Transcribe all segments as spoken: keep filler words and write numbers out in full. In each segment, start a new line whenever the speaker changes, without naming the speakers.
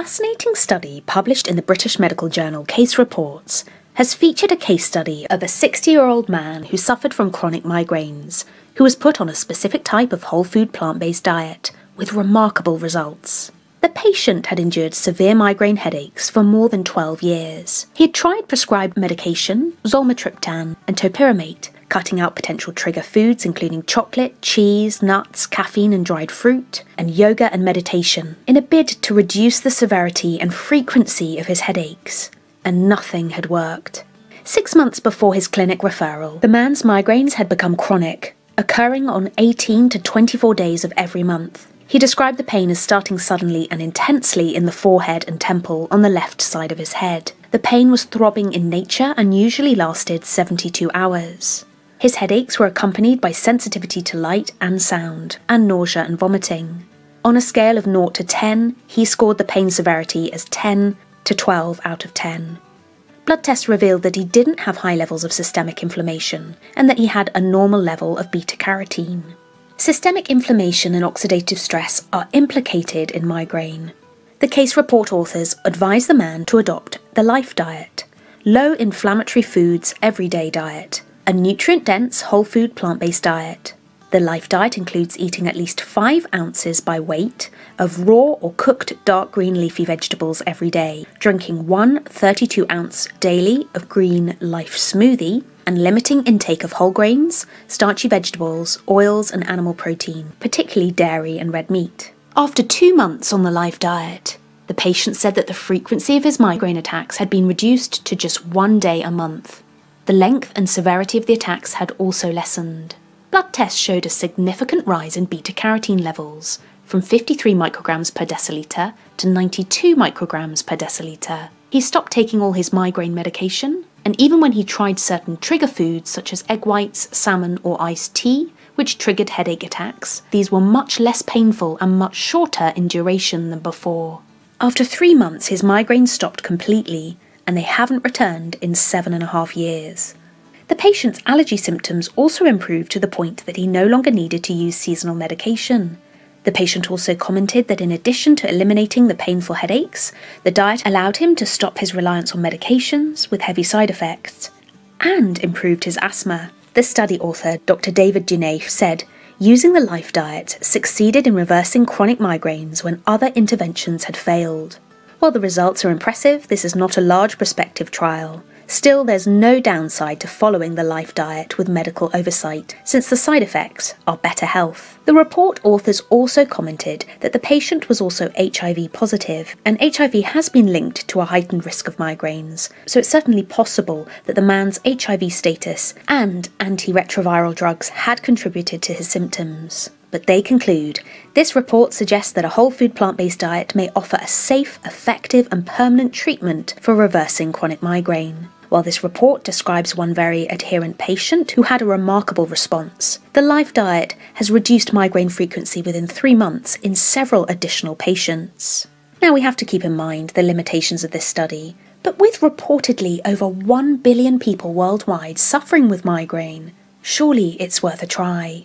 fascinating study published in the British medical journal Case Reports has featured a case study of a sixty-year-old man who suffered from chronic migraines, who was put on a specific type of whole food plant-based diet with remarkable results. The patient had endured severe migraine headaches for more than twelve years. He had tried prescribed medication, zolmitriptan and topiramate, cutting out potential trigger foods including chocolate, cheese, nuts, caffeine and dried fruit, and yoga and meditation, in a bid to reduce the severity and frequency of his headaches. And nothing had worked. Six months before his clinic referral, the man's migraines had become chronic, occurring on eighteen to twenty-four days of every month. He described the pain as starting suddenly and intensely in the forehead and temple on the left side of his head. The pain was throbbing in nature and usually lasted seventy-two hours. His headaches were accompanied by sensitivity to light and sound, and nausea and vomiting. On a scale of zero to ten, he scored the pain severity as ten to twelve out of ten. Blood tests revealed that he didn't have high levels of systemic inflammation, and that he had a normal level of beta-carotene. Systemic inflammation and oxidative stress are implicated in migraine. The case report authors advise the man to adopt the LIFE diet, low inflammatory foods everyday diet, a nutrient-dense whole food plant-based diet. The LIFE diet includes eating at least five ounces by weight of raw or cooked dark green leafy vegetables every day, drinking one thirty-two ounce daily of green LIFE smoothie, and limiting intake of whole grains, starchy vegetables, oils and animal protein, particularly dairy and red meat. After two months on the LIFE diet, the patient said that the frequency of his migraine attacks had been reduced to just one day a month. The length and severity of the attacks had also lessened. Blood tests showed a significant rise in beta-carotene levels, from fifty-three micrograms per deciliter to ninety-two micrograms per deciliter. He stopped taking all his migraine medication, and even when he tried certain trigger foods such as egg whites, salmon or iced tea, which triggered headache attacks, these were much less painful and much shorter in duration than before. After three months, his migraines stopped completely, and they haven't returned in seven and a half years. The patient's allergy symptoms also improved to the point that he no longer needed to use seasonal medication. The patient also commented that in addition to eliminating the painful headaches, the diet allowed him to stop his reliance on medications with heavy side effects, and improved his asthma. The study author, Doctor David Dunafe, said, using the LIFE diet succeeded in reversing chronic migraines when other interventions had failed. While the results are impressive, this is not a large prospective trial. Still, there's no downside to following the LIFE diet with medical oversight, since the side effects are better health. The report authors also commented that the patient was also H I V positive, and H I V has been linked to a heightened risk of migraines, so it's certainly possible that the man's H I V status and antiretroviral drugs had contributed to his symptoms. But they conclude, this report suggests that a whole food plant-based diet may offer a safe, effective and permanent treatment for reversing chronic migraine. While this report describes one very adherent patient who had a remarkable response, the LIFE diet has reduced migraine frequency within three months in several additional patients. Now we have to keep in mind the limitations of this study, but with reportedly over one billion people worldwide suffering with migraine, surely it's worth a try.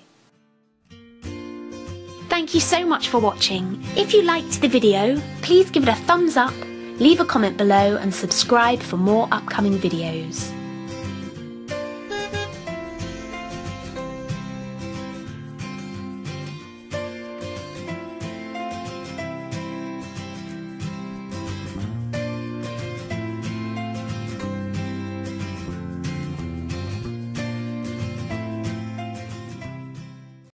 Thank you so much for watching. If you liked the video, please give it a thumbs up, leave a comment below and subscribe for more upcoming videos.